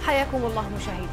حياكم الله مشاهدينا.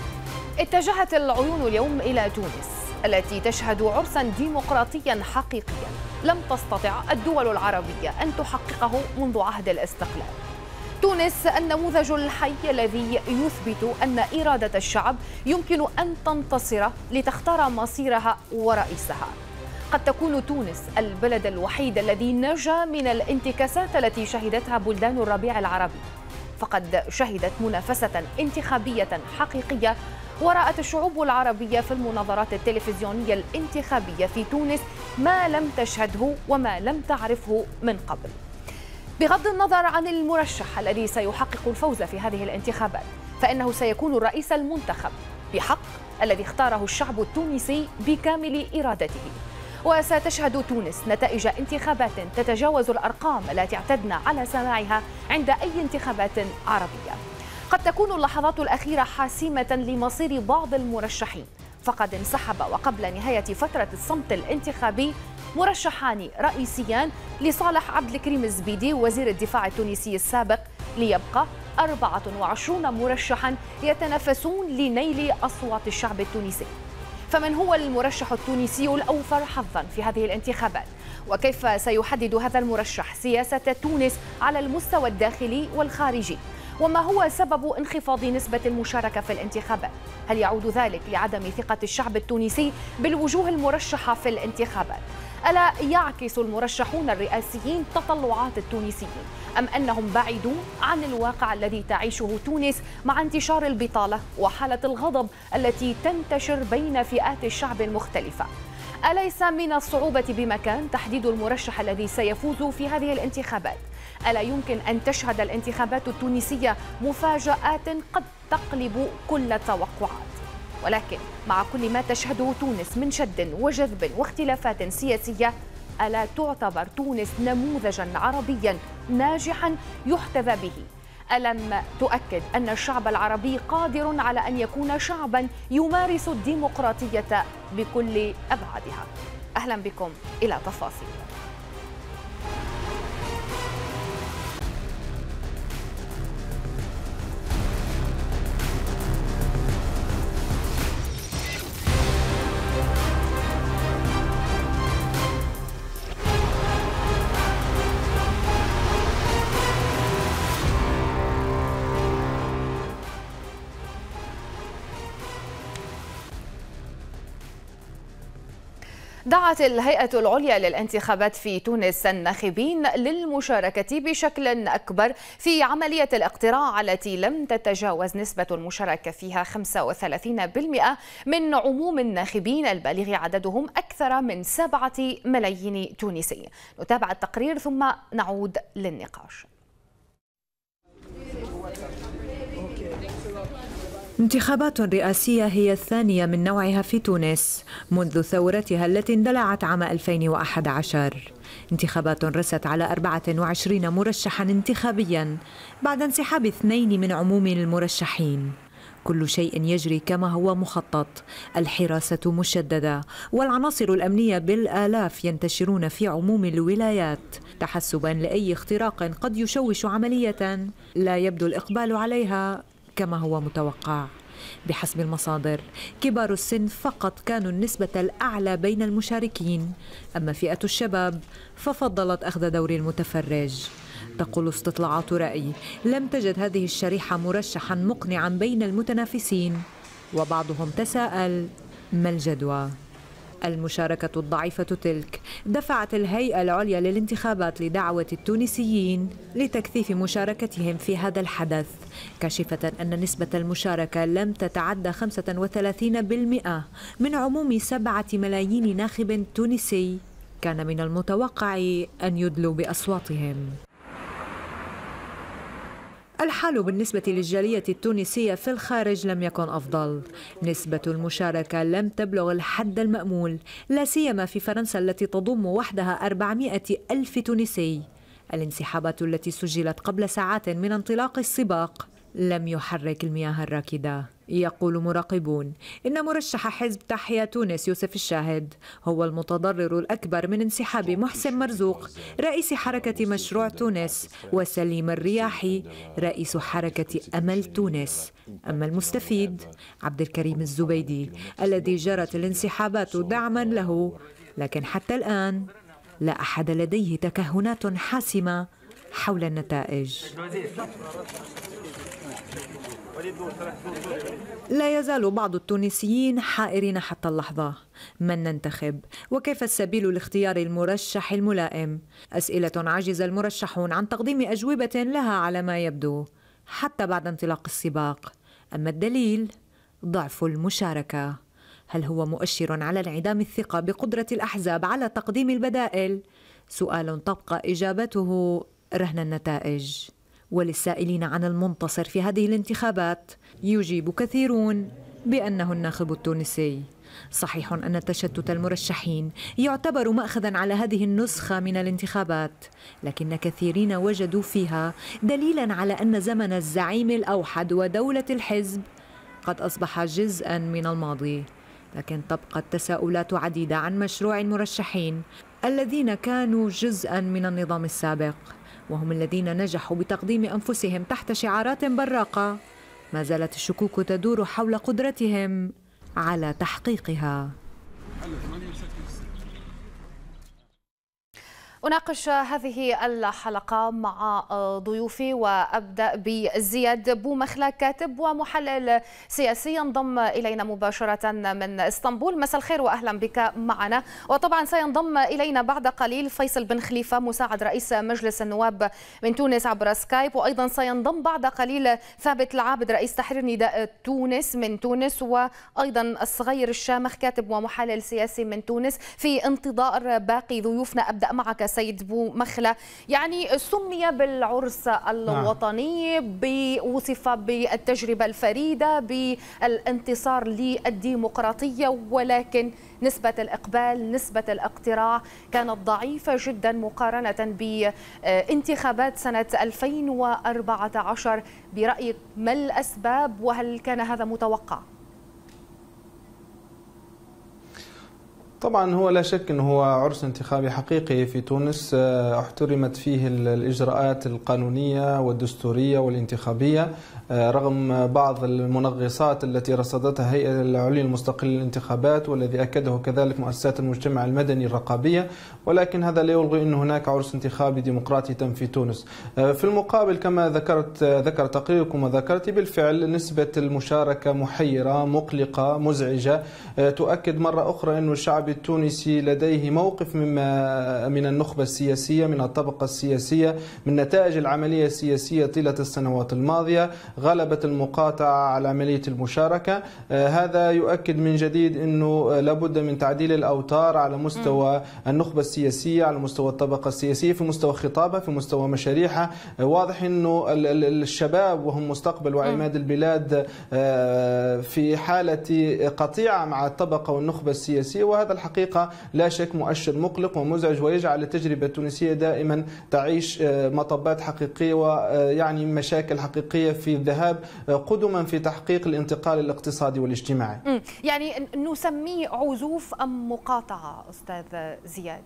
اتجهت العيون اليوم إلى تونس التي تشهد عرسا ديمقراطيا حقيقيا لم تستطع الدول العربية أن تحققه منذ عهد الاستقلال. تونس النموذج الحي الذي يثبت أن إرادة الشعب يمكن أن تنتصر لتختار مصيرها ورئيسها. قد تكون تونس البلد الوحيد الذي نجا من الانتكاسات التي شهدتها بلدان الربيع العربي، فقد شهدت منافسة انتخابية حقيقية ورأت الشعوب العربية في المناظرات التلفزيونية الانتخابية في تونس ما لم تشهده وما لم تعرفه من قبل. بغض النظر عن المرشح الذي سيحقق الفوز في هذه الانتخابات، فإنه سيكون الرئيس المنتخب بحق الذي اختاره الشعب التونسي بكامل إرادته. وستشهد تونس نتائج انتخابات تتجاوز الأرقام التي اعتدنا على سماعها عند أي انتخابات عربية. قد تكون اللحظات الأخيرة حاسمة لمصير بعض المرشحين، فقد انسحب وقبل نهاية فترة الصمت الانتخابي مرشحان رئيسيان لصالح عبد الكريم الزبيدي وزير الدفاع التونسي السابق، ليبقى 24 مرشحا يتنافسون لنيل أصوات الشعب التونسي. فمن هو المرشح التونسي الأوفر حظا في هذه الانتخابات؟ وكيف سيحدد هذا المرشح سياسة تونس على المستوى الداخلي والخارجي؟ وما هو سبب انخفاض نسبة المشاركة في الانتخابات؟ هل يعود ذلك لعدم ثقة الشعب التونسي بالوجوه المرشحة في الانتخابات؟ ألا يعكس المرشحون الرئاسيين تطلعات التونسيين، أم أنهم بعيدون عن الواقع الذي تعيشه تونس مع انتشار البطالة وحالة الغضب التي تنتشر بين فئات الشعب المختلفة؟ أليس من الصعوبة بمكان تحديد المرشح الذي سيفوز في هذه الانتخابات؟ ألا يمكن أن تشهد الانتخابات التونسية مفاجآت قد تقلب كل التوقعات؟ ولكن مع كل ما تشهده تونس من شد وجذب واختلافات سياسية، ألا تعتبر تونس نموذجا عربيا ناجحا يحتذى به؟ ألم تؤكد أن الشعب العربي قادر على أن يكون شعبا يمارس الديمقراطية بكل أبعادها؟ أهلا بكم إلى تفاصيل. دعت الهيئة العليا للانتخابات في تونس الناخبين للمشاركة بشكل أكبر في عملية الاقتراع التي لم تتجاوز نسبة المشاركة فيها 35% من عموم الناخبين البالغ عددهم أكثر من 7 ملايين تونسي. نتابع التقرير ثم نعود للنقاش. انتخابات رئاسية هي الثانية من نوعها في تونس منذ ثورتها التي اندلعت عام 2011. انتخابات رست على 24 مرشحا انتخابيا بعد انسحاب 2 من عموم المرشحين. كل شيء يجري كما هو مخطط، الحراسة مشددة والعناصر الأمنية بالآلاف ينتشرون في عموم الولايات تحسبا لأي اختراق قد يشوش عملية لا يبدو الإقبال عليها كما هو متوقع. بحسب المصادر كبار السن فقط كانوا النسبة الأعلى بين المشاركين، أما فئة الشباب ففضلت أخذ دور المتفرج. تقول استطلاعات رأي لم تجد هذه الشريحة مرشحا مقنعا بين المتنافسين، وبعضهم تساءل ما الجدوى؟ المشاركة الضعيفة تلك دفعت الهيئة العليا للانتخابات لدعوة التونسيين لتكثيف مشاركتهم في هذا الحدث، كاشفة أن نسبة المشاركة لم تتعدى 35% من عموم 7 ملايين ناخب تونسي كان من المتوقع أن يدلوا بأصواتهم. الحال بالنسبة للجالية التونسية في الخارج لم يكن أفضل. نسبة المشاركة لم تبلغ الحد المأمول، لا سيما في فرنسا التي تضم وحدها 400 ألف تونسي. الانسحابات التي سجلت قبل ساعات من انطلاق السباق لم يحرك المياه الراكدة. يقول مراقبون إن مرشح حزب تحيا تونس يوسف الشاهد هو المتضرر الأكبر من انسحاب محسن مرزوق رئيس حركة مشروع تونس وسليم الرياحي رئيس حركة أمل تونس. أما المستفيد عبد الكريم الزبيدي الذي جرت الانسحابات دعما له، لكن حتى الآن لا أحد لديه تكهنات حاسمة حول النتائج. لا يزال بعض التونسيين حائرين حتى اللحظة، من ننتخب وكيف السبيل لاختيار المرشح الملائم؟ أسئلة عجز المرشحون عن تقديم أجوبة لها على ما يبدو حتى بعد انطلاق السباق. أما الدليل ضعف المشاركة. هل هو مؤشر على انعدام الثقة بقدرة الأحزاب على تقديم البدائل؟ سؤال تبقى إجابته رهن النتائج. وللسائلين عن المنتصر في هذه الانتخابات يجيب كثيرون بأنه الناخب التونسي. صحيح أن تشتت المرشحين يعتبر مأخذا على هذه النسخة من الانتخابات، لكن كثيرين وجدوا فيها دليلا على أن زمن الزعيم الأوحد ودولة الحزب قد أصبح جزءا من الماضي. لكن تبقى التساؤلات عديدة عن مشروع المرشحين الذين كانوا جزءا من النظام السابق، وهم الذين نجحوا بتقديم أنفسهم تحت شعارات براقة. ما زالت الشكوك تدور حول قدرتهم على تحقيقها. أناقش هذه الحلقة مع ضيوفي وأبدأ بزياد بومخلة كاتب ومحلل سياسي ينضم إلينا مباشرة من اسطنبول. مساء الخير وأهلا بك معنا. وطبعا سينضم إلينا بعد قليل فيصل بن خليفة مساعد رئيس مجلس النواب من تونس عبر سكايب، وأيضا سينضم بعد قليل ثابت العابد رئيس تحرير نداء تونس من تونس، وأيضا الصغير الشامخ كاتب ومحلل سياسي من تونس في انتظار باقي ضيوفنا. أبدأ معك سيد بومخلة. يعني سمي بالعرس الوطني، وصف بالتجربة الفريدة بالانتصار للديمقراطية، ولكن نسبة الإقبال نسبة الاقتراع كانت ضعيفة جدا مقارنة بانتخابات سنة 2014. برأيك ما الأسباب وهل كان هذا متوقع؟ طبعا هو لا شك أنه هو عرس انتخابي حقيقي في تونس احترمت فيه الإجراءات القانونية والدستورية والانتخابية رغم بعض المنغصات التي رصدتها الهيئة العليا المستقلة للانتخابات والذي أكده كذلك مؤسسات المجتمع المدني الرقابية، ولكن هذا لا يلغي أن هناك عرس انتخابي ديمقراطي تم في تونس. في المقابل كما ذكر تقريركم وذكرت بالفعل نسبة المشاركة محيرة مقلقة مزعجة، تؤكد مرة أخرى أن الشعب التونسي لديه موقف من النخبة السياسية من الطبقة السياسية من نتائج العملية السياسية طيلة السنوات الماضية. غلبت المقاطعة على عملية المشاركة. هذا يؤكد من جديد أنه لابد من تعديل الأوتار على مستوى النخبة السياسية، على مستوى الطبقة السياسية، في مستوى خطابها، في مستوى مشاريعها. واضح أنه الشباب وهم مستقبل وعماد البلاد في حالة قطيعة مع الطبقة والنخبة السياسية، وهذا الحقيقة لا شك مؤشر مقلق ومزعج ويجعل التجربة التونسية دائما تعيش مطبات حقيقية ويعني مشاكل حقيقية في الذهاب قدما في تحقيق الانتقال الاقتصادي والاجتماعي. يعني نسميه عزوف أم مقاطعة أستاذ زياد؟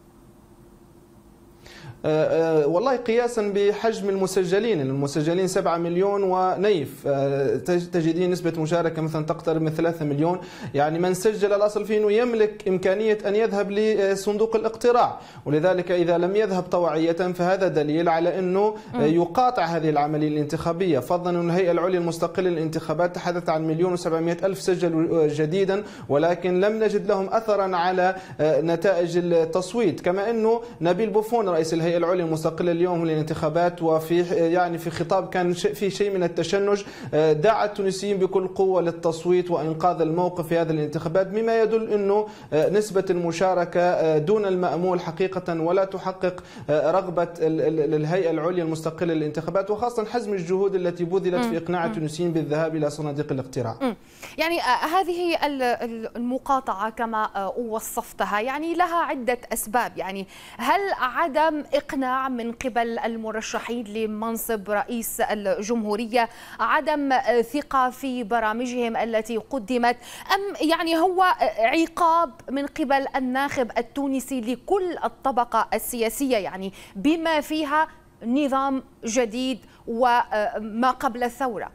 والله قياسا بحجم المسجلين 7 مليون ونيف، تجدين نسبة مشاركة مثلا تقترب من 3 مليون. يعني من سجل الأصل فيه أنه يملك إمكانية أن يذهب لصندوق الاقتراع، ولذلك إذا لم يذهب طوعية فهذا دليل على أنه يقاطع هذه العملية الانتخابية، فضلا أن الهيئة العليا المستقلة للانتخابات تحدث عن 1,700,000 سجلوا جديدا، ولكن لم نجد لهم أثرا على نتائج التصويت. كما أنه نبيل بوفون رئيس الهيئة العليا المستقلة اليوم للانتخابات في خطاب كان في شيء من التشنج دعا التونسيين بكل قوة للتصويت وإنقاذ الموقف في هذه الانتخابات، مما يدل أنه نسبة المشاركة دون المأمول حقيقة ولا تحقق رغبة الهيئة العليا المستقلة للانتخابات، وخاصة حجم الجهود التي بذلت في إقناع التونسيين بالذهاب إلى صناديق الاقتراع. يعني هذه المقاطعة كما وصفتها يعني لها عدة أسباب. يعني هل عدم عدم إقناع من قبل المرشحين لمنصب رئيس الجمهورية، عدم ثقة في برامجهم التي قدمت، أم يعني هو عقاب من قبل الناخب التونسي لكل الطبقة السياسية، يعني بما فيها نظام جديد وما قبل الثورة؟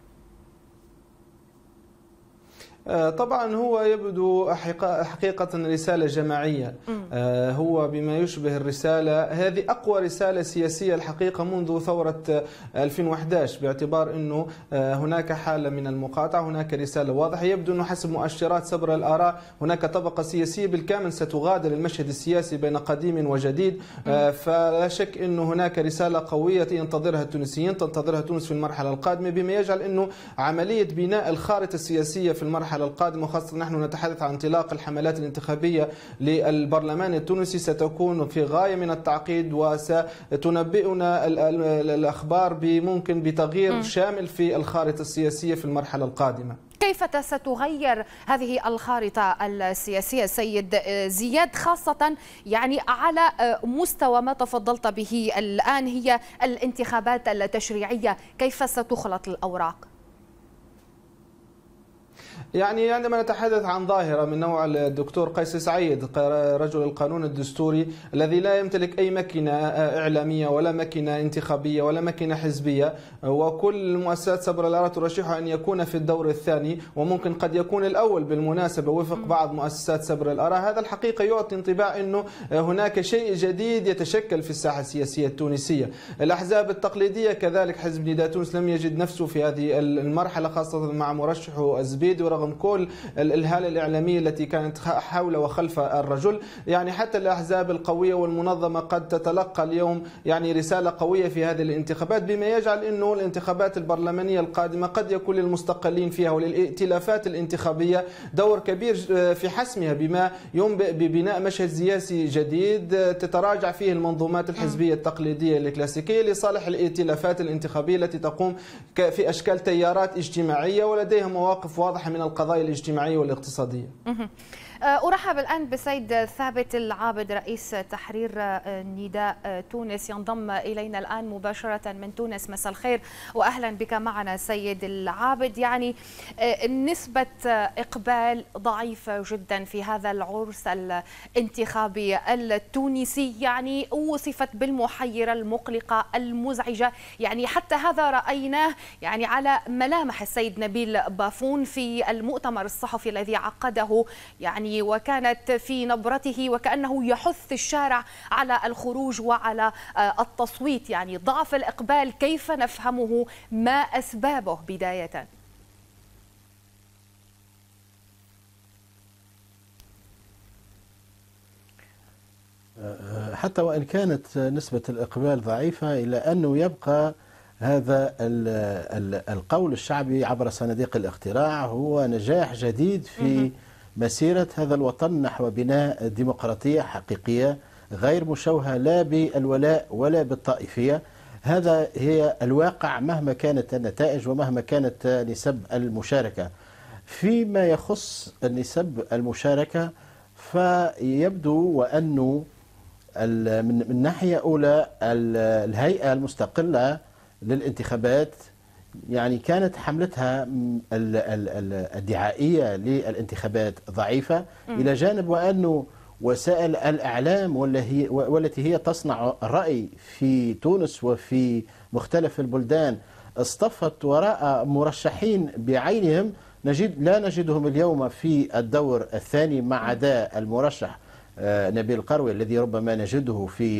طبعا هو يبدو حقيقة رسالة جماعية. هو بما يشبه الرسالة هذه أقوى رسالة سياسية الحقيقة منذ ثورة 2011، باعتبار أنه هناك حالة من المقاطعة، هناك رسالة واضحة. يبدو أنه حسب مؤشرات سبر الآراء هناك طبقة سياسية بالكامل ستغادر المشهد السياسي بين قديم وجديد. فلا شك أنه هناك رسالة قوية ينتظرها التونسيين، تنتظرها تونس في المرحلة القادمة، بما يجعل أنه عملية بناء الخارطة السياسية في المرحلة القادمة، وخاصة نحن نتحدث عن انطلاق الحملات الانتخابية للبرلمان التونسي، ستكون في غاية من التعقيد، وستنبئنا الأخبار بممكن بتغيير شامل في الخارطة السياسية في المرحلة القادمة. كيف ستغير هذه الخارطة السياسية سيد زياد، خاصة يعني على مستوى ما تفضلت به الآن هي الانتخابات التشريعية، كيف ستخلط الأوراق؟ يعني عندما نتحدث عن ظاهرة من نوع الدكتور قيس سعيد رجل القانون الدستوري الذي لا يمتلك أي مكنة إعلامية ولا مكنة انتخابية ولا مكنة حزبية، وكل مؤسسات سبر الآراء ترشحه أن يكون في الدور الثاني، وممكن قد يكون الأول بالمناسبة وفق بعض مؤسسات سبر الآراء. هذا الحقيقة يعطي انطباع أنه هناك شيء جديد يتشكل في الساحة السياسية التونسية. الأحزاب التقليدية كذلك حزب نداء تونس لم يجد نفسه في هذه المرحلة، خاصة مع مرشحه الزبيدي، ورغم كل الهالة الإعلامية التي كانت حول وخلف الرجل. يعني حتى الأحزاب القوية والمنظمة قد تتلقى اليوم يعني رسالة قوية في هذه الانتخابات، بما يجعل أنه الانتخابات البرلمانية القادمة قد يكون للمستقلين فيها وللائتلافات الانتخابية دور كبير في حسمها، بما ينبئ ببناء مشهد سياسي جديد تتراجع فيه المنظومات الحزبية التقليدية الكلاسيكية لصالح الائتلافات الانتخابية التي تقوم في أشكال تيارات اجتماعية ولديها مواقف واضحة من القضايا الاجتماعية والاقتصادية. أرحب الآن بسيد ثابت العابد رئيس تحرير نداء تونس، ينضم إلينا الآن مباشرة من تونس. مساء الخير وأهلا بك معنا سيد العابد. يعني نسبة إقبال ضعيفة جدا في هذا العرس الانتخابي التونسي، يعني وصفت بالمحيرة المقلقة المزعجة، يعني حتى هذا رأيناه يعني على ملامح السيد نبيل بافون في المؤتمر الصحفي الذي عقده، يعني وكانت في نبرته وكأنه يحث الشارع على الخروج وعلى التصويت. يعني ضعف الإقبال كيف نفهمه؟ ما أسبابه بداية؟ حتى وإن كانت نسبة الإقبال ضعيفة إلا أنه يبقى هذا القول الشعبي عبر صناديق الاقتراع هو نجاح جديد في مسيرة هذا الوطن نحو بناء ديمقراطية حقيقية غير مشوهة لا بالولاء ولا بالطائفية. هذا هي الواقع مهما كانت النتائج ومهما كانت نسب المشاركة. فيما يخص نسب المشاركة فيبدو وأنه من ناحية أولى الهيئة المستقلة للانتخابات يعني كانت حملتها الدعائية للانتخابات ضعيفة، إلى جانب وأنه وسائل الإعلام والتي هي تصنع الرأي في تونس وفي مختلف البلدان اصطفت وراء مرشحين بعينهم لا نجدهم اليوم في الدور الثاني، ما عدا المرشح نبيل قروي الذي ربما نجده في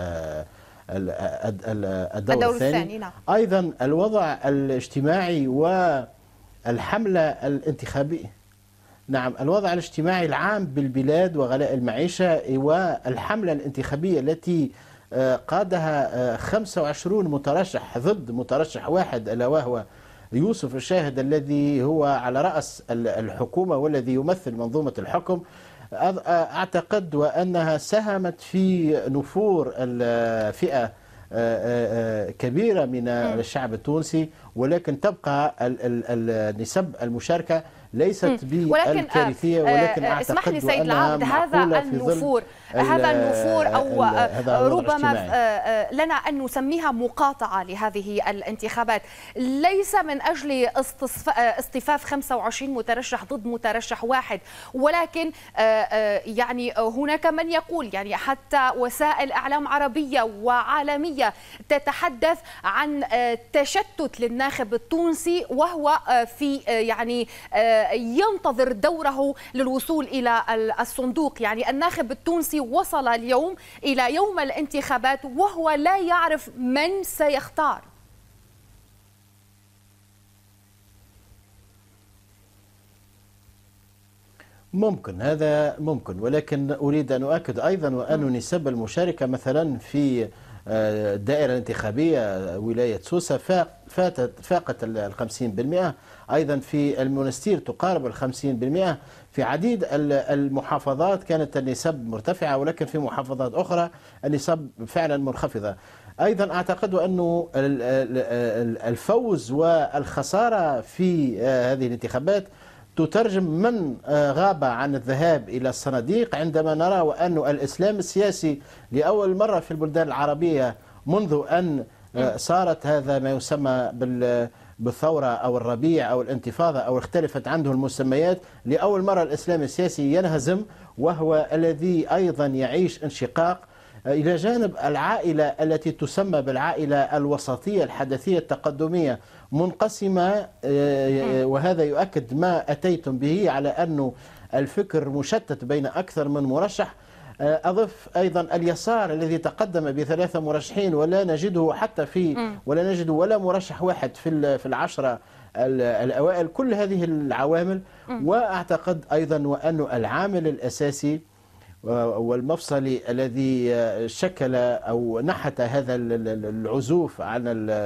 الدور الثاني. نعم. أيضا الوضع الاجتماعي والحملة الانتخابية، نعم الوضع الاجتماعي العام بالبلاد وغلاء المعيشة والحملة الانتخابية التي قادها 25 مترشح ضد مترشح واحد ألا وهو يوسف الشاهد الذي هو على رأس الحكومة والذي يمثل منظومة الحكم. أعتقد وأنها ساهمت في نفور الفئة كبيرة من الشعب التونسي، ولكن تبقى نسب المشاركة ليست بالكارثية، ولكن أعتقد اسمح لي سيد العابد، هذا النفور هذا النفور أو ربما لنا أن نسميها مقاطعة لهذه الانتخابات ليس من أجل اصطفاف 25 مترشح ضد مترشح واحد، ولكن يعني هناك من يقول، يعني حتى وسائل إعلام عربية وعالمية تتحدث عن تشتت للناخب التونسي وهو في يعني ينتظر دوره للوصول إلى الصندوق. يعني الناخب التونسي وصل اليوم إلى يوم الانتخابات وهو لا يعرف من سيختار. ممكن، هذا ممكن، ولكن أريد أن أؤكد أيضا وأن نسب المشاركة مثلا في الدائرة الانتخابية ولاية سوسة فاقت 50%، أيضا في المنستير تقارب 50%، في عديد المحافظات كانت النسب مرتفعة، ولكن في محافظات أخرى النسب فعلا منخفضة. أيضا أعتقد أنه الفوز والخسارة في هذه الانتخابات تترجم من غاب عن الذهاب إلى الصناديق، عندما نرى وأن الإسلام السياسي لأول مرة في البلدان العربية منذ أن صارت هذا ما يسمى بالثورة أو الربيع أو الانتفاضة أو اختلفت عنده المسميات، لأول مرة الإسلام السياسي ينهزم، وهو الذي أيضا يعيش انشقاق إلى جانب العائلة التي تسمى بالعائلة الوسطية الحدثية التقدمية منقسمة. وهذا يؤكد ما أتيتم به على أنه الفكر مشتت بين أكثر من مرشح. أضف أيضا اليسار الذي تقدم ب3 مرشحين ولا نجده حتى ولا نجد ولا مرشح واحد في العشرة الأوائل. كل هذه العوامل، وأعتقد أيضا وأن العامل الأساسي والمفصلي الذي شكل أو نحت هذا العزوف عن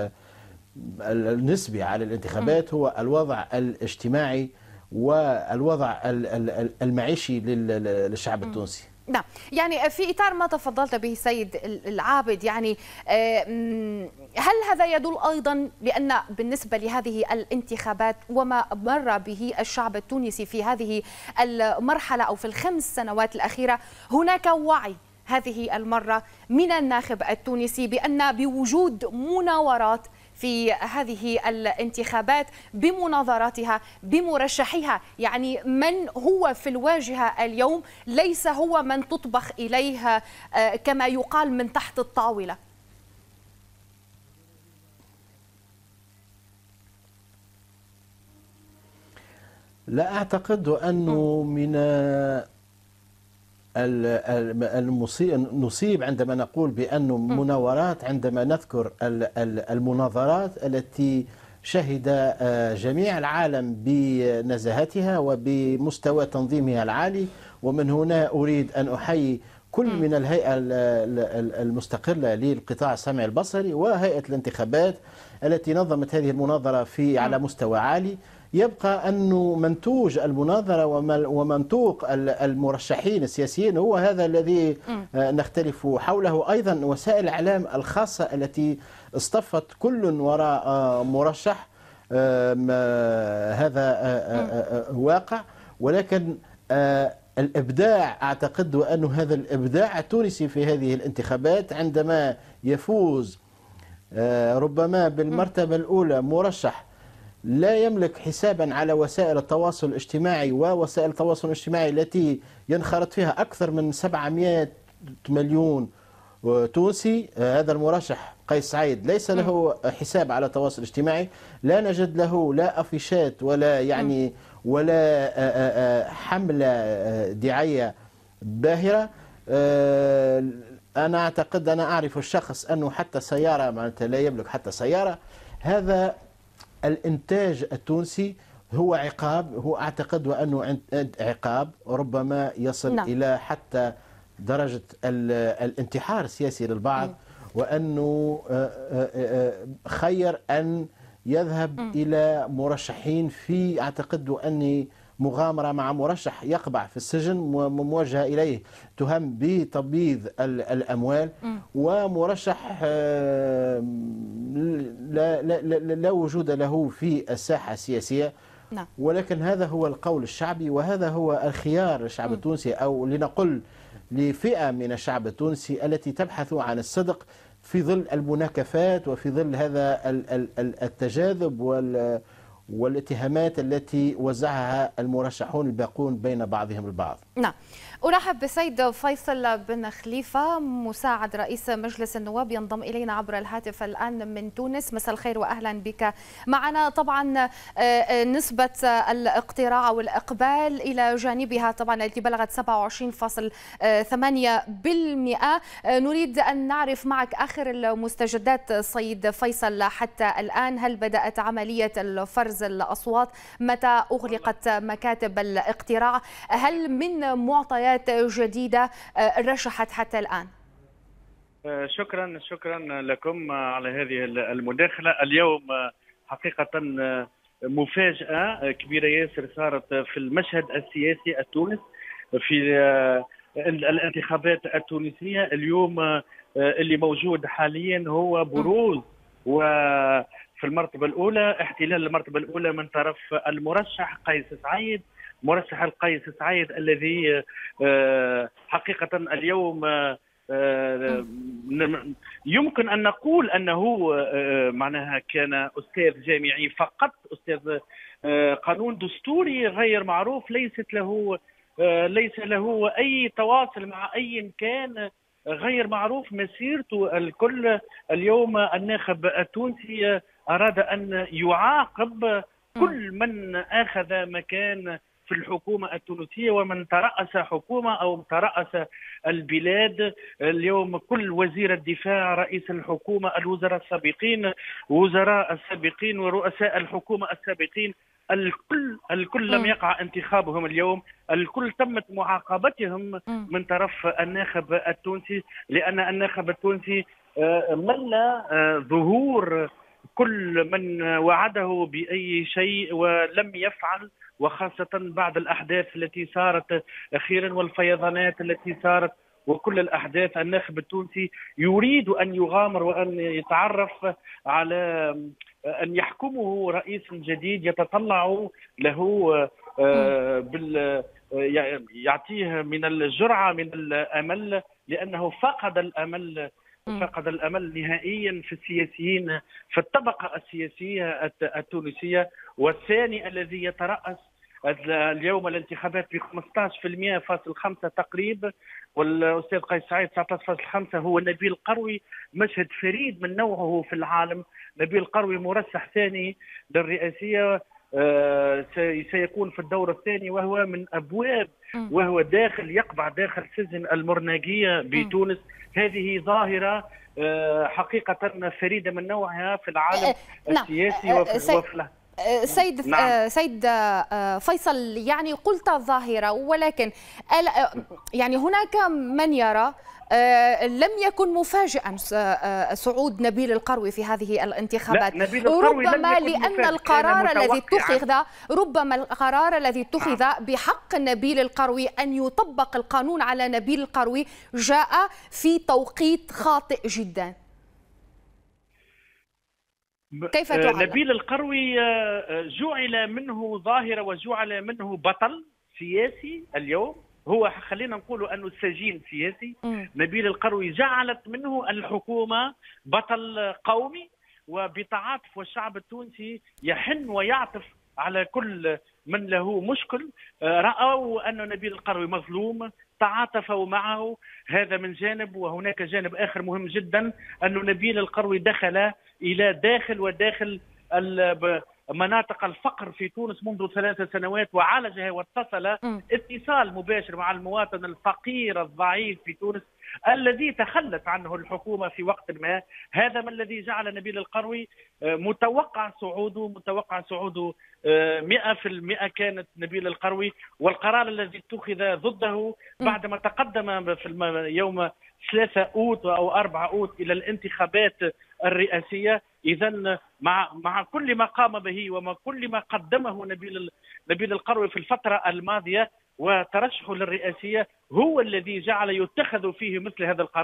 النسبي على الانتخابات هو الوضع الاجتماعي والوضع المعيشي للشعب التونسي. نعم، يعني في إطار ما تفضلت به سيد العابد، يعني هل هذا يدل أيضا بأن بالنسبة لهذه الانتخابات وما مر به الشعب التونسي في هذه المرحلة أو في ال5 سنوات الأخيرة هناك وعي هذه المرة من الناخب التونسي بأن بوجود مناورات في هذه الانتخابات بمناظراتها بمرشحيها، يعني من هو في الواجهة اليوم ليس هو من تطبخ إليه كما يقال من تحت الطاولة؟ لا أعتقد أنه من نصيب عندما نقول بأنه مناورات، عندما نذكر المناظرات التي شهد جميع العالم بنزاهتها وبمستوى تنظيمها العالي. ومن هنا أريد أن أحيي كل من الهيئة المستقلة للقطاع السمعي البصري وهيئة الانتخابات التي نظمت هذه المناظرة على مستوى عالي. يبقى أنه منتوج المناظرة ومنطوق المرشحين السياسيين هو هذا الذي نختلف حوله. أيضا وسائل الإعلام الخاصة التي اصطفت كل وراء مرشح، هذا واقع. ولكن الإبداع، أعتقد أنه هذا الإبداع التونسي في هذه الانتخابات عندما يفوز ربما بالمرتبة الأولى مرشح لا يملك حسابا على وسائل التواصل الاجتماعي، ووسائل التواصل الاجتماعي التي ينخرط فيها أكثر من 700 مليون تونسي. هذا المرشح قيس سعيد ليس له حساب على التواصل الاجتماعي، لا نجد له لا أفيشات ولا حملة دعاية باهرة. أنا أعتقد، أنا أعرف الشخص أنه حتى سيارة معناتها لا يملك حتى سيارة. هذا الإنتاج التونسي هو عقاب، هو أعتقد وأنه عقاب ربما يصل إلى حتى درجة الانتحار السياسي للبعض، وأنه خير أن يذهب إلى مرشحين في، أعتقد أني مغامرة مع مرشح يقبع في السجن وموجهة إليه تهم بتبييض الأموال، ومرشح لا وجود له في الساحة السياسية. ولكن هذا هو القول الشعبي وهذا هو الخيار للشعب التونسي، أو لنقل لفئة من الشعب التونسي التي تبحث عن الصدق في ظل المناكفات وفي ظل هذا التجاذب والاتهامات التي وزعها المرشحون الباقون بين بعضهم البعض. نعم. أرحب بالسيد فيصل بن خليفة مساعد رئيس مجلس النواب ينضم إلينا عبر الهاتف الآن من تونس. مساء الخير وأهلا بك معنا. طبعا نسبة الاقتراع والإقبال إلى جانبها طبعا التي بلغت 27.8%. نريد أن نعرف معك آخر المستجدات سيد فيصل حتى الآن. هل بدأت عملية الفرز الأصوات؟ متى أغلقت مكاتب الاقتراع؟ هل من معطيات جديدة رشحت حتى الآن؟ شكرا لكم على هذه المداخلة. اليوم حقيقة مفاجأة كبيرة ياسر صارت في المشهد السياسي التونسي في الانتخابات التونسية. اليوم اللي موجود حاليا هو بروز وفي المرتبة الأولى احتلال المرتبة الأولى من طرف المرشح قيس سعيد، مرشح القيس سعيد الذي حقيقة اليوم يمكن أن نقول أنه معناها كان أستاذ جامعي فقط، أستاذ قانون دستوري غير معروف، ليس له أي تواصل مع أي كان، غير معروف مسيرته الكل. اليوم الناخب التونسي أراد أن يعاقب كل من أخذ مكان في الحكومة التونسية ومن ترأس حكومة أو ترأس البلاد. اليوم كل وزير الدفاع، رئيس الحكومة، الوزراء السابقين، وزراء السابقين ورؤساء الحكومة السابقين، الكل لم يقع انتخابهم اليوم، الكل تمت معاقبتهم من طرف الناخب التونسي، لأن الناخب التونسي مل ظهور كل من وعده بأي شيء ولم يفعل، وخاصة بعد الأحداث التي صارت أخيرا والفيضانات التي صارت وكل الأحداث. الناخب التونسي يريد أن يغامر وأن يتعرف على أن يحكمه رئيس جديد يتطلع له يعطيه من الجرعة من الأمل، لأنه فقد الأمل نهائيا في السياسيين، في الطبقة السياسية التونسية. والثاني الذي يترأس اليوم الانتخابات ب 15.5% تقريبا، والأستاذ قيس سعيد 19.5%، هو نبيل القروي. مشهد فريد من نوعه في العالم. نبيل القروي مرشح ثاني للرئاسية، سيكون في الدور الثاني، وهو من أبواب، وهو يقبع داخل سجن المرناقية بتونس. هذه ظاهرة حقيقة فريدة من نوعها في العالم السياسي وفي سيد فيصل، يعني قلت ظاهرة، ولكن يعني هناك من يرى لم يكن مفاجئا صعود نبيل القروي في هذه الانتخابات، ربما لأن القرار الذي اتخذ بحق نبيل القروي أن يطبق القانون على نبيل القروي جاء في توقيت خاطئ جدا. كيف تعلم؟ نبيل القروي جعل منه ظاهرة وجعل منه بطل سياسي اليوم. هو خلينا نقول أنه سجين سياسي. نبيل القروي جعلت منه الحكومة بطل قومي وبتعاطف، والشعب التونسي يحن ويعطف على كل من له مشكل. رأوا أن نبيل القروي مظلوم، تعاطفوا معه. هذا من جانب، وهناك جانب آخر مهم جدا، أن نبيل القروي دخل إلى داخل مناطق الفقر في تونس منذ 3 سنوات وعالجها، واتصل اتصال مباشر مع المواطن الفقير الضعيف في تونس الذي تخلت عنه الحكومة في وقت ما. هذا ما الذي جعل نبيل القروي متوقع صعوده 100% كانت نبيل القروي. والقرار الذي اتخذ ضده بعدما تقدم في يوم 3 أوت أو 4 أوت إلى الانتخابات الرئاسية، إذن مع كل ما قام به وما كل ما قدمه نبيل القروي في الفترة الماضية وترشحه للرئاسية، هو الذي جعل يتخذ فيه مثل هذا القرار،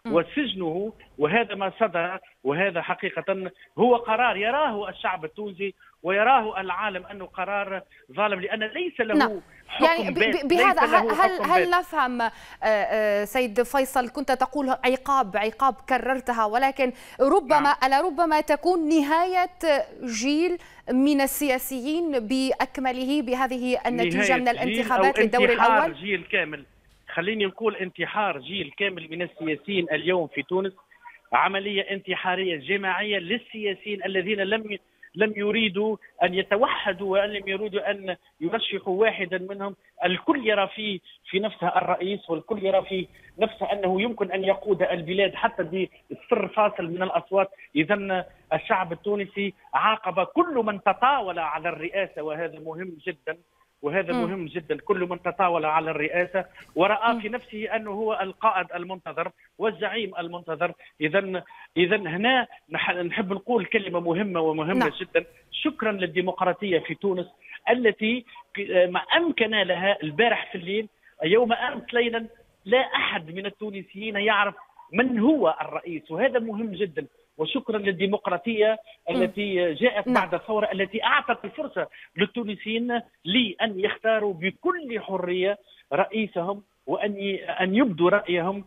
وسجنه، وهذا ما صدر، وهذا حقيقة هو قرار يراه الشعب التونسي ويراه العالم أنه قرار ظالم، لأن ليس له حكم يعني بهذا هل نفهم سيد فيصل، كنت تقول عقاب كررتها، ولكن ربما تكون نهاية جيل من السياسيين بأكمله بهذه النتيجة من الانتخابات للدور الأول؟ جيل كامل، خليني نقول انتحار جيل كامل من السياسيين اليوم في تونس، عملية انتحارية جماعية للسياسيين الذين لم يريدوا أن يتوحدوا ولم يريدوا أن يرشحوا واحدا منهم. الكل يرى في نفسه الرئيس، والكل يرى في نفسه أنه يمكن أن يقود البلاد حتى بصفر فاصل من الأصوات. إذن الشعب التونسي عاقب كل من تطاول على الرئاسة، وهذا مهم جدا، مهم جدا. كل من تطاول على الرئاسة ورأى في نفسه أنه هو القائد المنتظر والزعيم المنتظر. إذا هنا نحب نقول كلمة مهمة جدا. شكرا للديمقراطية في تونس التي ما أمكن لها البارح في الليل، يوم أمس ليلا، لا أحد من التونسيين يعرف من هو الرئيس، وهذا مهم جدا. وشكرا للديمقراطية التي جاءت بعد الثورة، التي أعطت الفرصة للتونسيين لأن يختاروا بكل حرية رئيسهم، وأن يبدوا رأيهم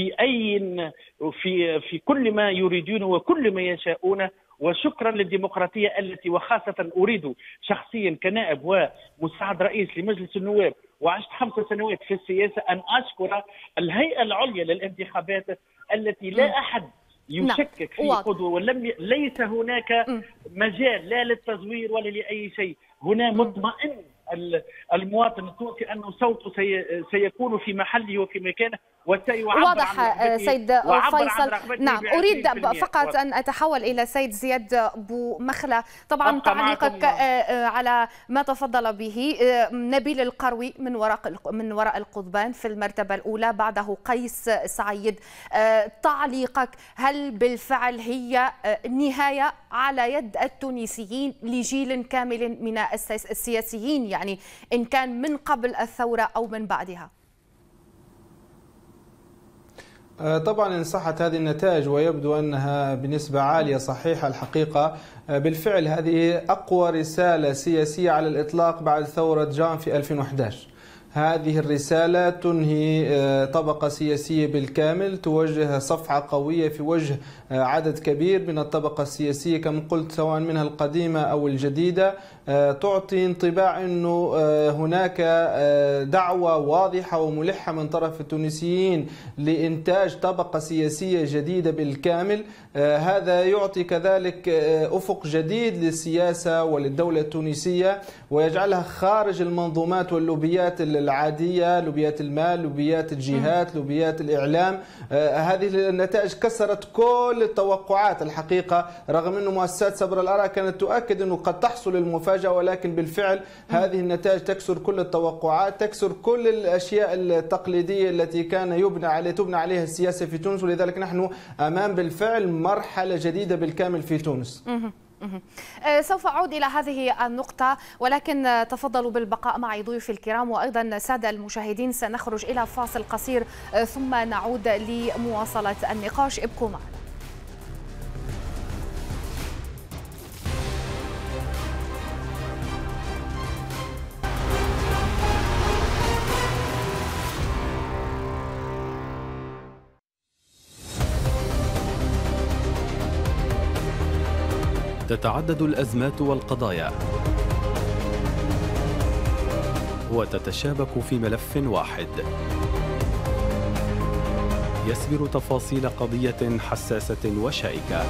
في كل ما يريدون وكل ما يشاءون. وشكرا للديمقراطية التي، وخاصة أريد شخصيا كنائب ومساعد رئيس لمجلس النواب وعشت 5 سنوات في السياسة، أن أشكر الهيئة العليا للانتخابات التي لا أحد يشكك في قدوة، ليس هناك مجال لا للتزوير ولا لأي شيء. هنا مطمئن المواطن التونسي أنه صوته سيكون في محله وفي مكانه وسيعبر واضح عن سيد فيصل. نعم، أريد فقط أن أتحول إلى سيد زياد بومخلة. طبعا تعليقك على ما تفضل به نبيل القروي من وراء القضبان في المرتبة الأولى، بعده قيس سعيد. تعليقك، هل بالفعل هي نهاية على يد التونسيين لجيل كامل من السياسيين، يعني إن كان من قبل الثورة أو من بعدها؟ طبعا إن صحت هذه النتائج، ويبدو أنها بنسبة عالية صحيحة الحقيقة، بالفعل هذه أقوى رسالة سياسية على الإطلاق بعد ثورة جان في 2011. هذه الرسالة تنهي طبقة سياسية بالكامل، توجه صفعة قوية في وجه عدد كبير من الطبقة السياسية كما قلت، سواء منها القديمة أو الجديدة. تعطي انطباع أنه هناك دعوة واضحة وملحة من طرف التونسيين لإنتاج طبقة سياسية جديدة بالكامل. هذا يعطي كذلك أفق جديد للسياسة وللدولة التونسية، ويجعلها خارج المنظومات واللوبيات العادية، لوبيات المال، لوبيات الجهات، لوبيات الإعلام. هذه النتائج كسرت كل التوقعات الحقيقة، رغم أن مؤسسات سبر الآراء كانت تؤكد أنه قد تحصل المفاجأة، ولكن بالفعل هذه النتائج تكسر كل التوقعات، تكسر كل الأشياء التقليدية التي كان تبنى عليها السياسة في تونس. ولذلك نحن أمام بالفعل مرحلة جديدة بالكامل في تونس. سوف أعود إلى هذه النقطة، ولكن تفضلوا بالبقاء معي ضيوفي الكرام وأيضا سادة المشاهدين. سنخرج إلى فاصل قصير ثم نعود لمواصلة النقاش. ابقوا معنا. تتعدد الأزمات والقضايا وتتشابك في ملف واحد يسبر تفاصيل قضية حساسة وشائكة.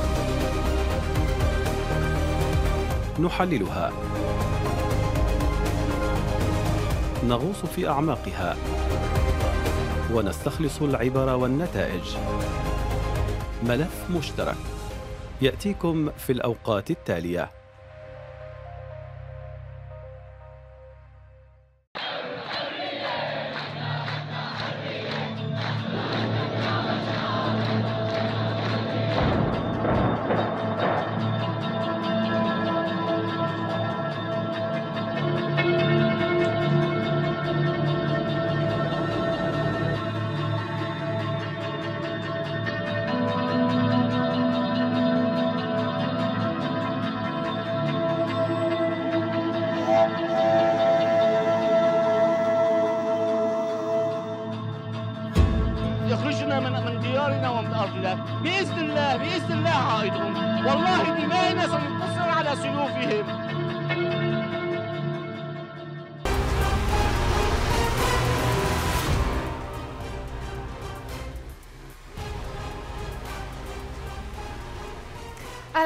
نحللها، نغوص في أعماقها، ونستخلص العبر والنتائج. ملف مشترك يأتيكم في الأوقات التالية.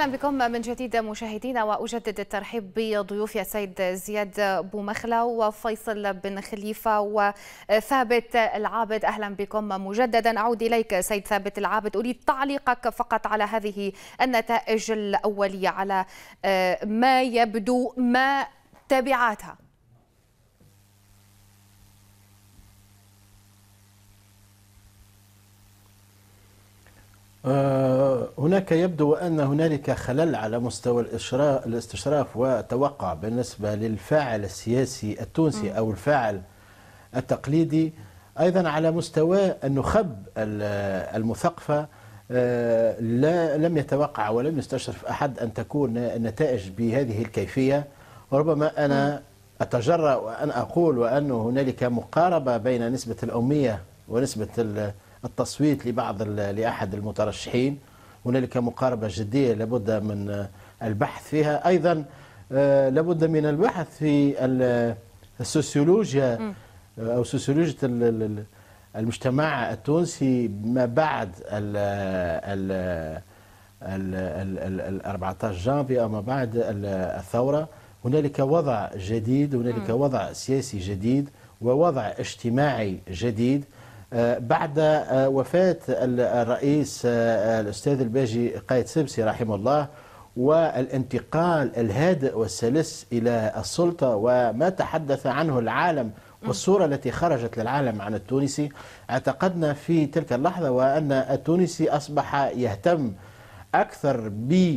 أهلا بكم من جديد مشاهدينا، وأجدد الترحيب بضيوفي السيد زياد بومخلة وفيصل بن خليفة وثابت العابد. أهلا بكم مجددا. أعود إليك سيد ثابت العابد، أريد تعليقك فقط على هذه النتائج الأولية، على ما يبدو ما تبعاتها. هناك يبدو أن هنالك خلل على مستوى الاستشراف والتوقع بالنسبة للفاعل السياسي التونسي أو الفاعل التقليدي، أيضا على مستوى النخب المثقفة. لم يتوقع ولم يستشرف أحد أن تكون النتائج بهذه الكيفية. وربما أنا أتجرأ وأن أقول وأن هنالك مقاربة بين نسبة الأمية ونسبة التصويت لأحد المترشحين. هنالك مقاربة جدية لابد من البحث فيها. أيضا لابد من البحث في السوسيولوجيا أو سوسيولوجيا المجتمع التونسي ما بعد ال 14 جانفي أو ما بعد الثورة. هنالك وضع جديد، هنالك وضع سياسي جديد ووضع اجتماعي جديد بعد وفاة الرئيس الأستاذ الباجي قايد سبسي رحمه الله، والانتقال الهادئ والسلس إلى السلطة وما تحدث عنه العالم والصورة التي خرجت للعالم عن التونسي. اعتقدنا في تلك اللحظة وأن التونسي أصبح يهتم أكثر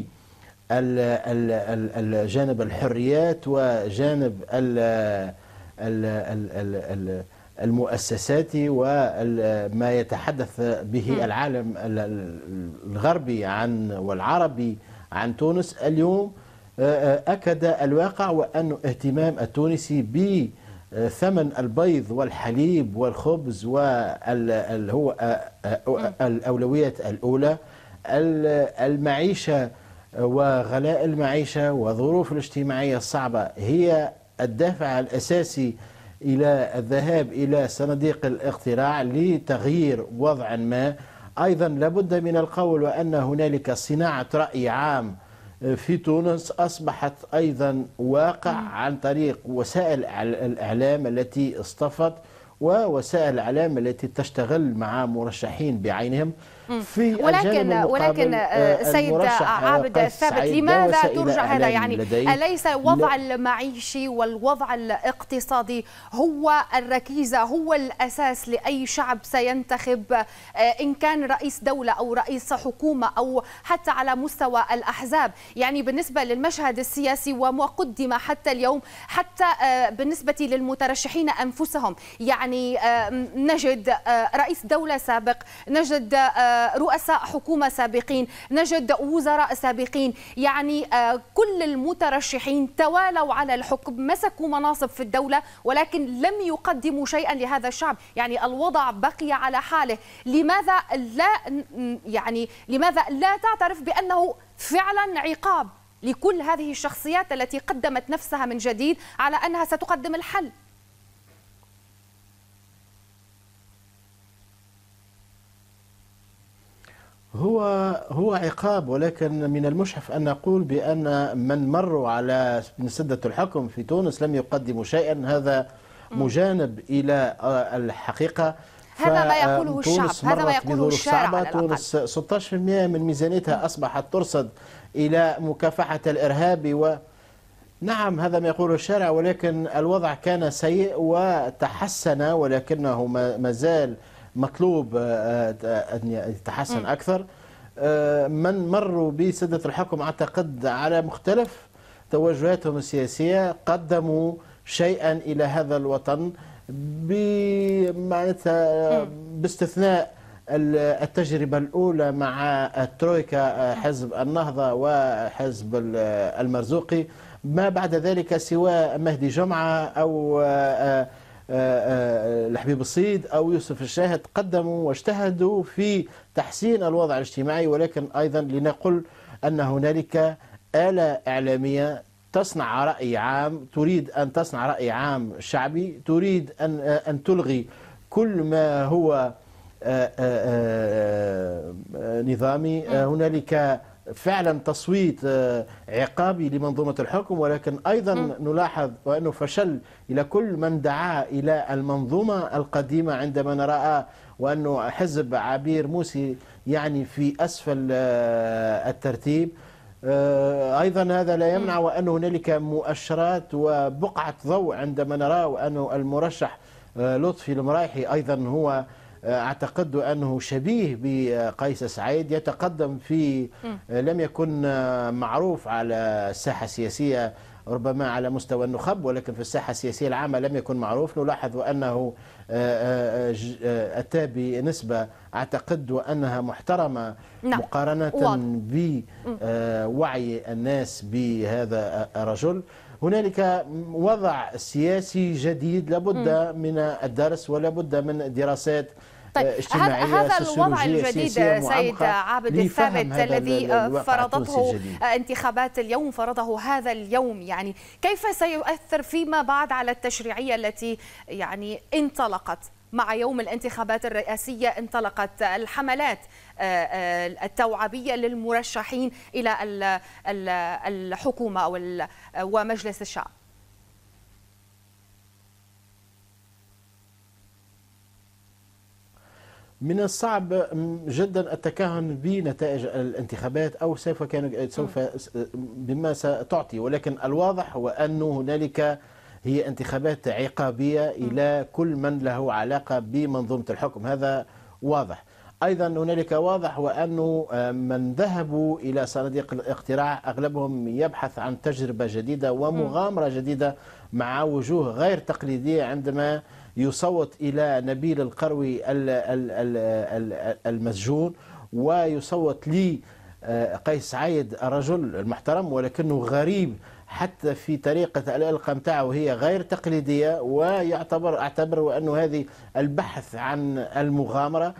بالجانب الحريات وجانب المؤسسات وما يتحدث به العالم الغربي والعربي عن تونس. اليوم أكد الواقع وأن اهتمام التونسي بثمن البيض والحليب والخبز هو الأولويات الأولى. المعيشة وغلاء المعيشة والظروف الاجتماعية الصعبة هي الدافع الأساسي إلى الذهاب إلى صناديق الاقتراع لتغيير وضع ما. أيضا لابد من القول وأن هنالك صناعة رأي عام في تونس أصبحت أيضا واقع عن طريق وسائل الإعلام التي اصطفت ووسائل الإعلام التي تشتغل مع مرشحين بعينهم. في ولكن سيد عابد الثابت، لماذا ترجع هذا؟ يعني أليس الوضع المعيشي والوضع الاقتصادي هو الركيزة، هو الأساس لأي شعب سينتخب إن كان رئيس دولة أو رئيس حكومة أو حتى على مستوى الأحزاب؟ يعني بالنسبة للمشهد السياسي وما قدم حتى اليوم، حتى بالنسبة للمترشحين أنفسهم، يعني نجد رئيس دولة سابق، نجد رؤساء حكومة سابقين، نجد وزراء سابقين، يعني كل المترشحين توالوا على الحكم، مسكوا مناصب في الدولة ولكن لم يقدموا شيئا لهذا الشعب. يعني الوضع بقي على حاله. لماذا لا تعترف بأنه فعلا عقاب لكل هذه الشخصيات التي قدمت نفسها من جديد على أنها ستقدم الحل؟ هو عقاب، ولكن من المشحف أن نقول بأن من مروا على سدة الحكم في تونس لم يقدموا شيئا. هذا مجانب إلى الحقيقة. هذا ما يقوله الشعب، هذا ما يقوله الشارع. تونس 16% من ميزانيتها أصبحت ترصد إلى مكافحة الإرهاب نعم هذا ما يقوله الشارع، ولكن الوضع كان سيء وتحسن، ولكنه ما زال مطلوب أن يتحسن أكثر. من مروا بسدة الحكم أعتقد على مختلف توجهاتهم السياسية قدموا شيئا إلى هذا الوطن، باستثناء التجربة الأولى مع الترويكا، حزب النهضة وحزب المرزوقي. ما بعد ذلك سواء مهدي جمعة أو الحبيب الصيد أو يوسف الشاهد قدموا واجتهدوا في تحسين الوضع الاجتماعي. ولكن أيضا لنقل أن هنالك آلة إعلامية تصنع رأي عام، تريد أن تصنع رأي عام شعبي، تريد أن تلغي كل ما هو نظامي. هنالك فعلا تصويت عقابي لمنظومة الحكم، ولكن أيضا نلاحظ أنه فشل إلى كل من دعا إلى المنظومة القديمة عندما نرى وأنه حزب عبير موسي يعني في أسفل الترتيب. أيضا هذا لا يمنع وأن هنالك مؤشرات وبقعة ضوء عندما نرى وأنه المرشح لطفي المرايحي أيضا هو أعتقد أنه شبيه بقيس سعيد، يتقدم في لم يكن معروف على الساحة السياسية ربما على مستوى النخب، ولكن في الساحة السياسية العامة لم يكن معروف. نلاحظ أنه أتى بنسبة أعتقد أنها محترمة مقارنة بوعي الناس بهذا الرجل. هنالك وضع سياسي جديد لابد من الدرس ولابد من دراسات اجتماعية هذا الوضع الجديد سيد عابد الثابت الذي فرضته انتخابات اليوم، فرضه هذا اليوم، يعني كيف سيؤثر فيما بعد على التشريعية التي يعني انطلقت مع يوم الانتخابات الرئاسية؟ انطلقت الحملات التوعوية للمرشحين إلى الحكومة ومجلس الشعب. من الصعب جدا التكهن بنتائج الانتخابات أو سوف بما ستعطي، ولكن الواضح هو أن هنالك هي انتخابات عقابية إلى كل من له علاقة بمنظومة الحكم، هذا واضح. أيضا هنالك واضح وأنه من ذهبوا إلى صناديق الاقتراع أغلبهم يبحث عن تجربة جديدة ومغامرة جديدة مع وجوه غير تقليدية. عندما يصوت إلى نبيل القروي المسجون ويصوت لي قيس سعيد الرجل المحترم، ولكنه غريب حتى في طريقة الإلقاء متاعه وهي غير تقليدية، أعتبر أنه هذه البحث عن المغامرة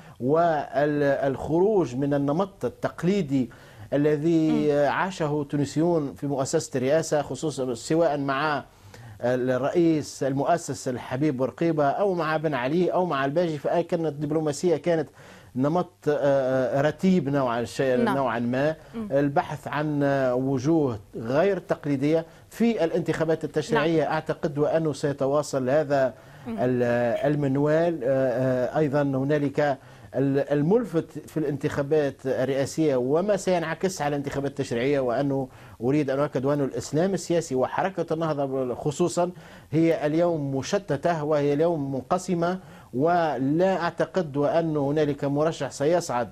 والخروج من النمط التقليدي الذي عاشه تونسيون في مؤسسة الرئاسة، خصوصا سواء مع الرئيس المؤسس الحبيب بورقيبة أو مع بن علي أو مع الباجي، فكانت الدبلوماسية كانت نمط رتيب نوعا ما، البحث عن وجوه غير تقليدية في الانتخابات التشريعية. أعتقد وأنه سيتواصل هذا المنوال. أيضا هنالك الملفت في الانتخابات الرئاسية وما سينعكس على الانتخابات التشريعية، وأنه أريد أن أؤكد وأن الإسلام السياسي وحركة النهضة خصوصا هي اليوم مشتتة وهي اليوم منقسمة، ولا أعتقد وأن هنالك مرشح سيصعد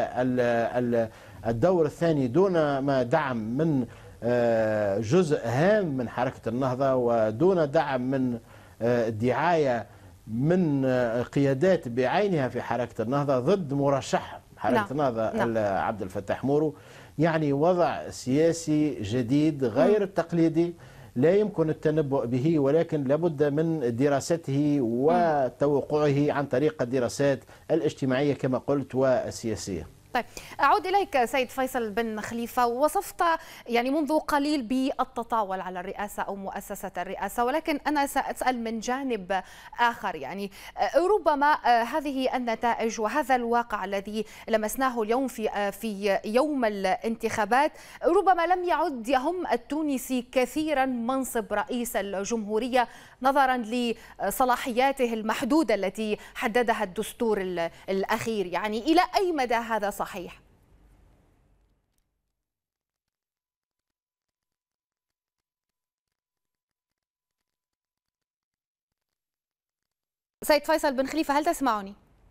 إلى الدور الثاني دون ما دعم من جزء هام من حركة النهضة ودون دعم من دعاية من قيادات بعينها في حركة النهضة ضد مرشح حركة النهضة عبد الفتاح مورو. يعني وضع سياسي جديد غير تقليدي لا يمكن التنبؤ به، ولكن لابد من دراسته وتوقعه عن طريق الدراسات الاجتماعية كما قلت والسياسية. طيب، أعود إليك سيد فيصل بن خليفة. وصفت يعني منذ قليل بالتطاول على الرئاسة أو مؤسسة الرئاسة، ولكن أنا سأسأل من جانب آخر. يعني ربما هذه النتائج وهذا الواقع الذي لمسناه اليوم في يوم الانتخابات ربما لم يعد يهم التونسي كثيرا منصب رئيس الجمهورية نظرا لصلاحياته المحدودة التي حددها الدستور الأخير. يعني إلى أي مدى هذا صحيح؟ سيد فيصل بن خليفة، هل تسمعني؟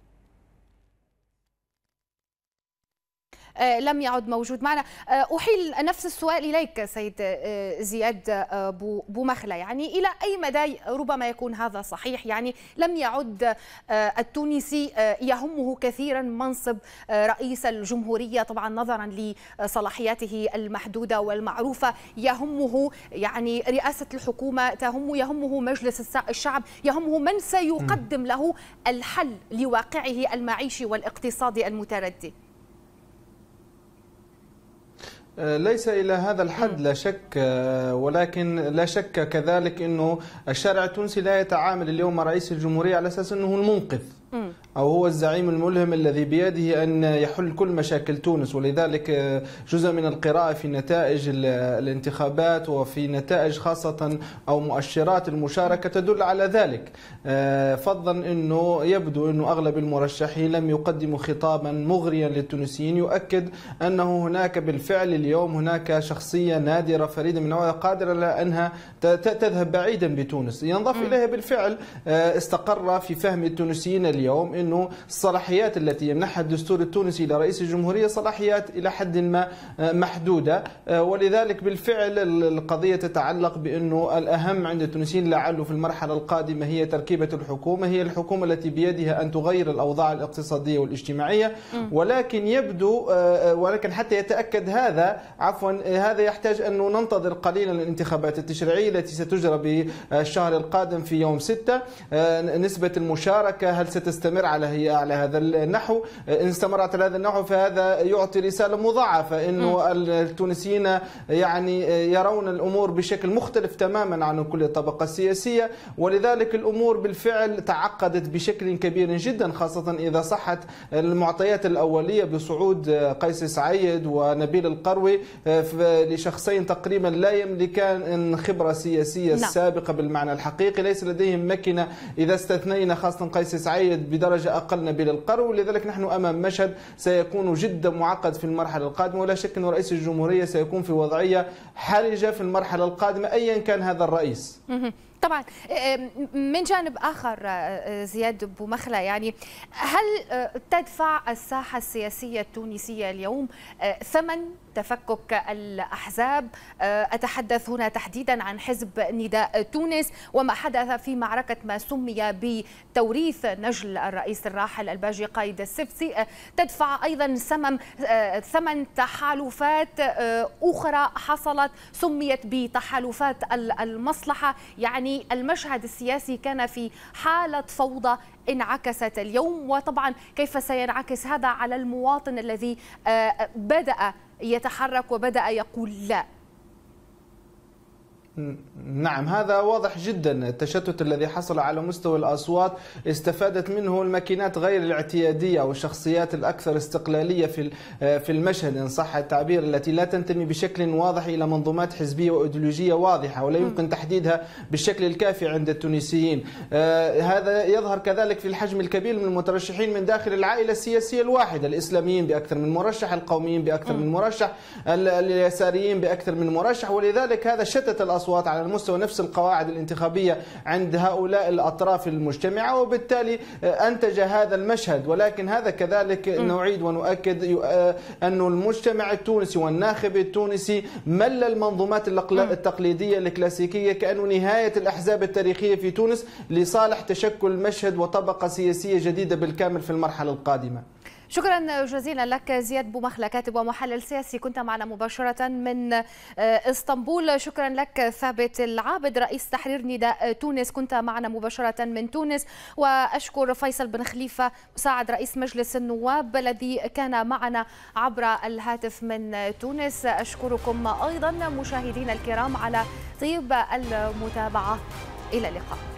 لم يعد موجود معنا. أحيل نفس السؤال إليك سيد زياد بومخلة. يعني إلى أي مدى ربما يكون هذا صحيح؟ يعني لم يعد التونسي يهمه كثيرا منصب رئيس الجمهورية طبعا نظرا لصلاحياته المحدودة والمعروفة، يهمه يعني رئاسة الحكومة، يهمه مجلس الشعب، يهمه من سيقدم له الحل لواقعه المعيشي والاقتصادي المتردي. ليس إلى هذا الحد لا شك، ولكن لا شك كذلك أنه الشارع التونسي لا يتعامل اليوم مع رئيس الجمهورية على أساس أنه المنقذ أو هو الزعيم الملهم الذي بيده أن يحل كل مشاكل تونس، ولذلك جزء من القراءة في نتائج الانتخابات وفي نتائج خاصة أو مؤشرات المشاركة تدل على ذلك، فضلا أنه يبدو أنه أغلب المرشحين لم يقدموا خطابا مغريا للتونسيين يؤكد أنه هناك بالفعل اليوم هناك شخصية نادرة فريدة من نوعها قادرة على أنها تذهب بعيدا بتونس. ينضاف إليها بالفعل استقر في فهم التونسيين اليوم أنه الصلاحيات التي يمنحها الدستور التونسي إلى رئيس الجمهورية صلاحيات إلى حد ما محدودة، ولذلك بالفعل القضية تتعلق بأنه الأهم عند التونسيين لعله في المرحلة القادمة هي تركيبة الحكومة، هي الحكومة التي بيدها أن تغير الأوضاع الاقتصادية والاجتماعية، ولكن يبدو ولكن حتى يتأكد هذا هذا يحتاج أن ننتظر قليلا الانتخابات التشريعية التي ستجرى بالشهر القادم في يوم 6. نسبة المشاركة هل ستستمر على هذا النحو؟ إن استمرت على هذا النحو فهذا يعطي رسالة مضاعفة إنه التونسيين يعني يرون الأمور بشكل مختلف تماما عن كل الطبقة السياسية، ولذلك الأمور بالفعل تعقدت بشكل كبير جدا، خاصة إذا صحت المعطيات الأولية بصعود قيس سعيد ونبيل القروي لشخصين تقريبا لا يملكان خبرة سياسية سابقة بالمعنى الحقيقي، ليس لديهم مكنة إذا استثنينا خاصة قيس سعيد بدرجة أقل نبيل القروي. لذلك نحن أمام مشهد سيكون جدا معقد في المرحلة القادمة، ولا شك أن رئيس الجمهورية سيكون في وضعية حرجة في المرحلة القادمة أيا كان هذا الرئيس. طبعا من جانب آخر زياد بومخلة، يعني هل تدفع الساحة السياسية التونسية اليوم ثمن تفكك الأحزاب؟ أتحدث هنا تحديدا عن حزب نداء تونس وما حدث في معركة ما سمي بتوريث نجل الرئيس الراحل الباجي قايد السبسي، تدفع أيضا ثمن تحالفات أخرى حصلت سميت بتحالفات المصلحة. يعني المشهد السياسي كان في حالة فوضى انعكست اليوم، وطبعا كيف سينعكس هذا على المواطن الذي بدأ يتحرك وبدأ يقول لا؟ نعم، هذا واضح جدا. التشتت الذي حصل على مستوى الأصوات استفادت منه الماكينات غير الاعتيادية أو الشخصيات الأكثر استقلالية في المشهد إن صح التعبير، التي لا تنتمي بشكل واضح إلى منظومات حزبية وإيديولوجية واضحة ولا يمكن تحديدها بالشكل الكافي عند التونسيين. هذا يظهر كذلك في الحجم الكبير من المترشحين من داخل العائلة السياسية الواحدة، الإسلاميين بأكثر من مرشح، القوميين بأكثر من مرشح، اليساريين بأكثر من مرشح، ولذلك هذا شتت الأصوات على المستوى نفس القواعد الانتخابية عند هؤلاء الأطراف المجتمعة، وبالتالي أنتج هذا المشهد. ولكن هذا كذلك نعيد ونؤكد أن المجتمع التونسي والناخب التونسي مل المنظومات التقليدية الكلاسيكية، كأنه نهاية الأحزاب التاريخية في تونس لصالح تشكل مشهد وطبقة سياسية جديدة بالكامل في المرحلة القادمة. شكرا جزيلا لك زياد بومخلة، كاتب ومحلل سياسي، كنت معنا مباشرة من اسطنبول. شكرا لك ثابت العابد، رئيس تحرير نداء تونس، كنت معنا مباشرة من تونس. وأشكر فيصل بن خليفة مساعد رئيس مجلس النواب الذي كان معنا عبر الهاتف من تونس. أشكركم أيضا مشاهدينا الكرام على طيب المتابعة، إلى اللقاء.